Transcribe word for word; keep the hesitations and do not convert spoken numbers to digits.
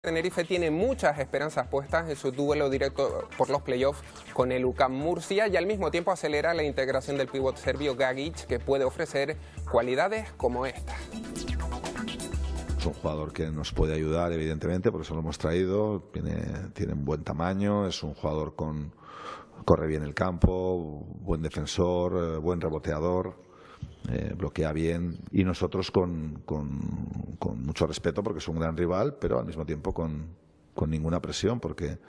Tenerife tiene muchas esperanzas puestas en su duelo directo por los playoffs con el U C A M Murcia y al mismo tiempo acelera la integración del pívot serbio Gagic, que puede ofrecer cualidades como esta. Es un jugador que nos puede ayudar, evidentemente, porque eso lo hemos traído. Tiene, tiene un buen tamaño, es un jugador con corre bien el campo, buen defensor, buen reboteador. Eh, bloquea bien, y nosotros con, con, con mucho respeto porque es un gran rival, pero al mismo tiempo con, con ninguna presión, porque